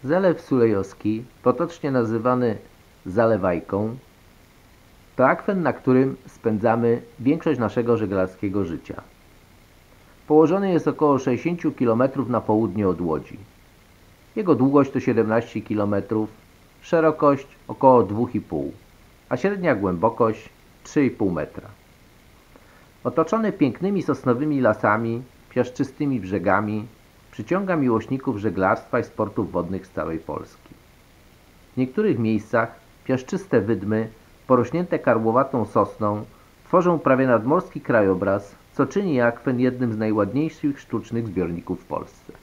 Zalew Sulejowski, potocznie nazywany Zalewajką, to akwen, na którym spędzamy większość naszego żeglarskiego życia. Położony jest około 60 km na południe od Łodzi. Jego długość to 17 km, szerokość około 2,5, a średnia głębokość 3,5 metra. Otoczony pięknymi sosnowymi lasami, piaszczystymi brzegami, przyciąga miłośników żeglarstwa i sportów wodnych z całej Polski. W niektórych miejscach piaszczyste wydmy, porośnięte karłowatą sosną, tworzą prawie nadmorski krajobraz, co czyni akwen jednym z najładniejszych sztucznych zbiorników w Polsce.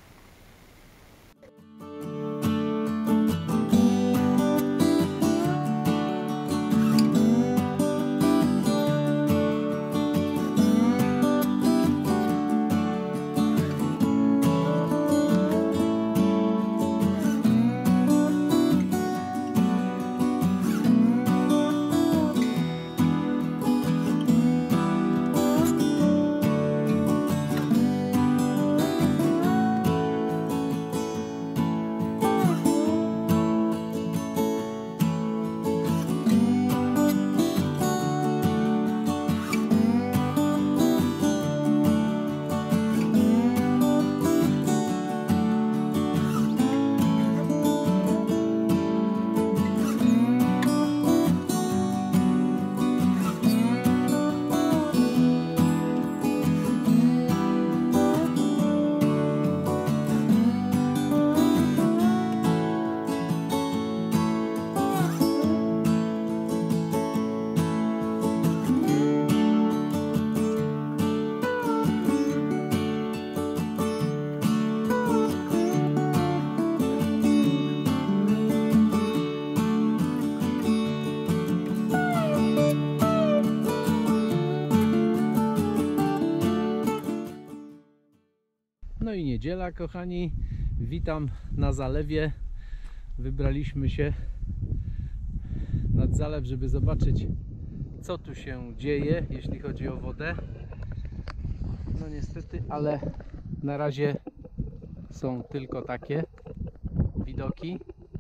No i niedziela, kochani, witam na zalewie. Wybraliśmy się nad zalew, żeby zobaczyć, co tu się dzieje, jeśli chodzi o wodę. No niestety, ale na razie są tylko takie widoki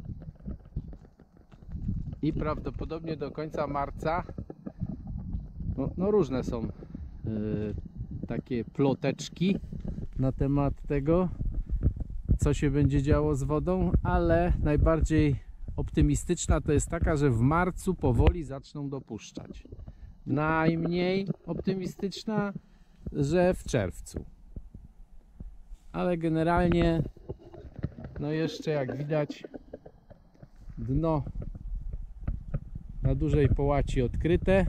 i prawdopodobnie do końca marca no różne są takie ploteczki na temat tego, co się będzie działo z wodą, ale najbardziej optymistyczna to jest taka, że w marcu powoli zaczną dopuszczać. Najmniej optymistyczna, że w czerwcu. Ale generalnie, no jeszcze jak widać, dno na dużej połaci odkryte.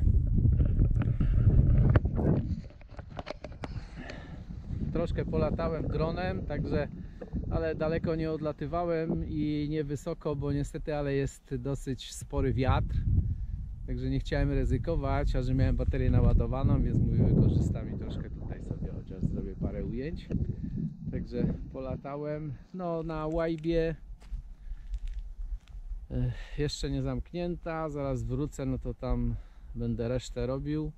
Troszkę polatałem dronem, także, ale daleko nie odlatywałem i nie wysoko, bo niestety, ale jest dosyć spory wiatr, także nie chciałem ryzykować, a że miałem baterię naładowaną, więc mówię, wykorzystam i troszkę tutaj sobie chociaż zrobię parę ujęć. Także polatałem, no na łajbie jeszcze nie zamknięta, zaraz wrócę, no to tam będę resztę robił.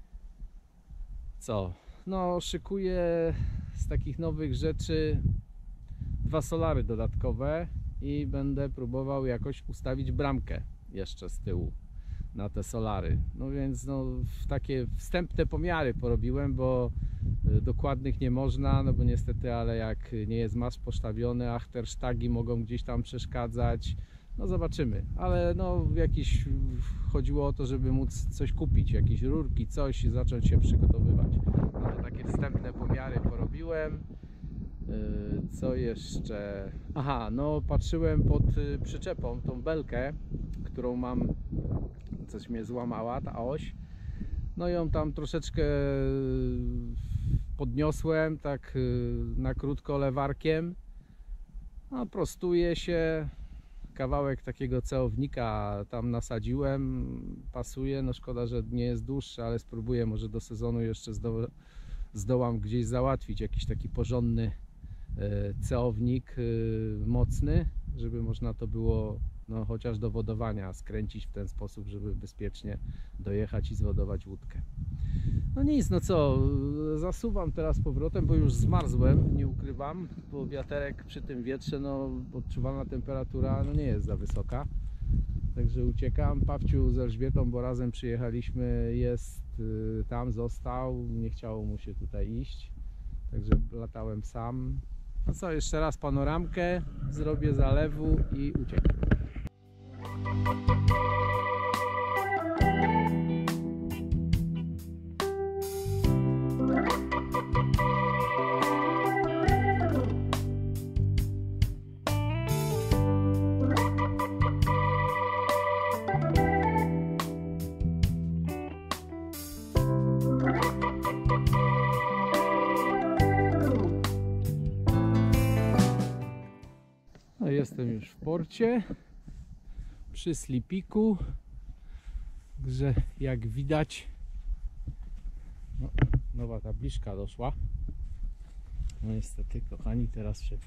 Co? No, szykuję z takich nowych rzeczy 2 solary dodatkowe i będę próbował jakoś ustawić bramkę jeszcze z tyłu na te solary. No więc no, takie wstępne pomiary porobiłem, bo dokładnych nie można, no bo niestety, ale jak nie jest masz postawione, achtersztagi mogą gdzieś tam przeszkadzać. No zobaczymy, ale no jakiś chodziło o to, żeby móc coś kupić, jakieś rurki, coś i zacząć się przygotowywać. No to takie wstępne pomiary porobiłem. Co jeszcze? Aha, no patrzyłem pod przyczepą, tą belkę, którą mam, coś mnie złamała, ta oś. No ją tam troszeczkę podniosłem, tak na krótko lewarkiem. No prostuje się. Kawałek takiego ceownika tam nasadziłem, pasuje, no szkoda, że nie jest dłuższy, ale spróbuję, może do sezonu jeszcze zdołam gdzieś załatwić jakiś taki porządny ceownik mocny, żeby można to było no chociaż do wodowania skręcić w ten sposób, żeby bezpiecznie dojechać i zwodować łódkę. No nic, no co, zasuwam teraz powrotem, bo już zmarzłem, nie ukrywam, bo wiaterek przy tym wietrze, no odczuwalna temperatura no nie jest za wysoka. Także uciekam. Pawciu z Elżbietą, bo razem przyjechaliśmy, jest tam, został, nie chciało mu się tutaj iść, także latałem sam. No co, jeszcze raz panoramkę, zrobię zalewu i uciekam. No, jestem już w porcie przy slipiku, że jak widać no, nowa tabliczka doszła. No niestety, kochani, teraz się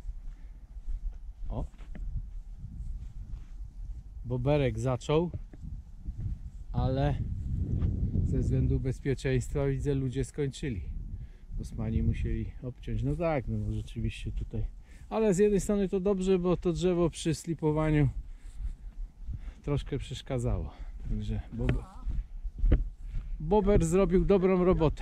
boberek zaczął, ale ze względu bezpieczeństwa widzę, ludzie skończyli. Bosmani musieli obciąć. No tak, no rzeczywiście tutaj. Ale z jednej strony to dobrze, bo to drzewo przy slipowaniu troszkę przeszkadzało. Także bober zrobił dobrą robotę.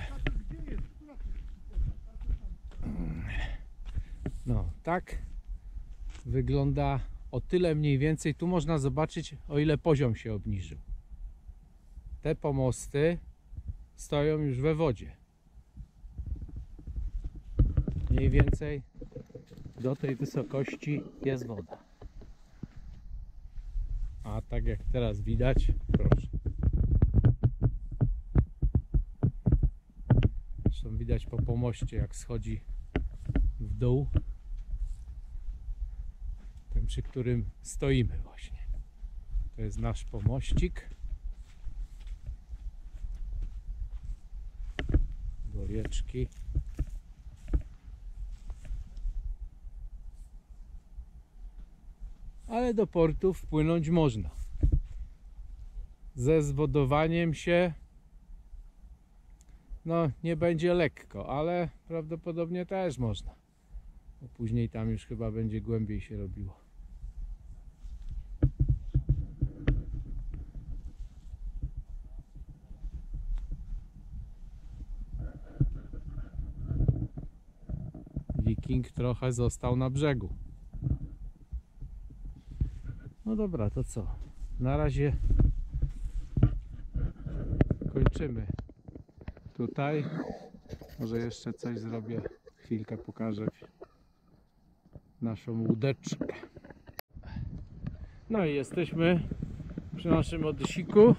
No, tak wygląda o tyle mniej więcej. Tu można zobaczyć, o ile poziom się obniżył. Te pomosty stoją już we wodzie. Mniej więcej do tej wysokości jest woda. A tak jak teraz widać, proszę. Zresztą widać po pomoście, jak schodzi w dół. Ten, przy którym stoimy właśnie. To jest nasz pomościk. Do rieczki. Ale do portu wpłynąć można. Ze zwodowaniem się no nie będzie lekko, ale prawdopodobnie też można. Bo później tam już chyba będzie głębiej się robiło. Wiking trochę został na brzegu. No dobra, to co? Na razie kończymy tutaj. Może jeszcze coś zrobię. Chwilkę pokażę naszą łódeczkę. No i jesteśmy przy naszym odsiku.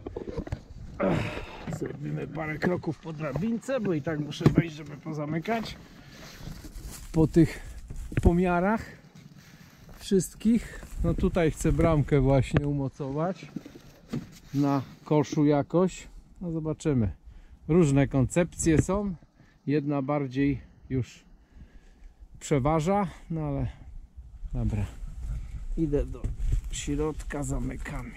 Zrobimy parę kroków po drabince, bo i tak muszę wejść, żeby pozamykać. Po tych pomiarach wszystkich. No tutaj chcę bramkę właśnie umocować na koszu jakoś. No zobaczymy. Różne koncepcje są. Jedna bardziej już przeważa, no ale dobra. Idę do środka, zamykamy.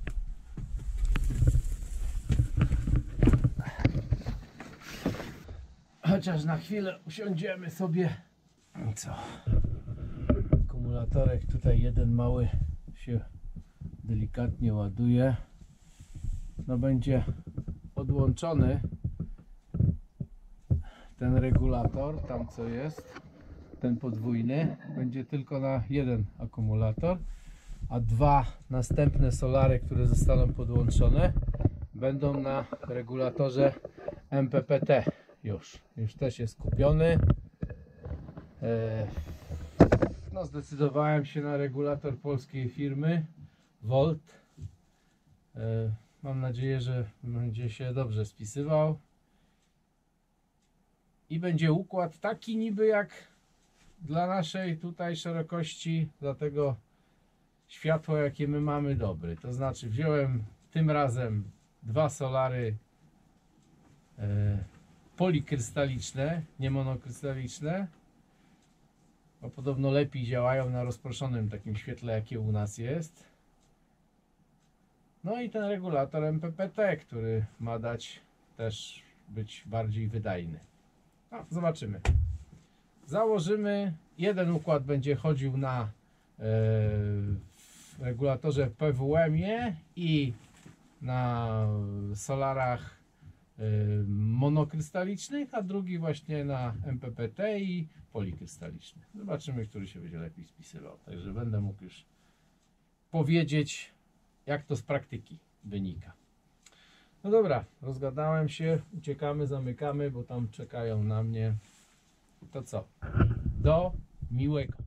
Chociaż na chwilę usiądziemy sobie. Co? Akumulatorek tutaj jeden mały się delikatnie ładuje. No będzie odłączony ten regulator, tam co jest, ten podwójny, będzie tylko na jeden akumulator, a dwa następne solary, które zostaną podłączone, będą na regulatorze MPPT. Już też jest kupiony. No zdecydowałem się na regulator polskiej firmy Volt. Mam nadzieję, że będzie się dobrze spisywał i będzie układ taki niby jak dla naszej tutaj szerokości, dla tego światła jakie my mamy, dobry. To znaczy wziąłem tym razem dwa solary polikrystaliczne, nie monokrystaliczne, bo podobno lepiej działają na rozproszonym takim świetle, jakie u nas jest. No i ten regulator MPPT, który ma dać też być bardziej wydajny. Zobaczymy. Założymy, jeden układ będzie chodził na regulatorze PWM-ie i na solarach monokrystalicznych, a drugi właśnie na MPPT i polikrystaliczny. Zobaczymy, który się będzie lepiej spisywał. Także będę mógł już powiedzieć, jak to z praktyki wynika. No dobra, rozgadałem się, uciekamy, zamykamy, bo tam czekają na mnie. To co? Do miłego.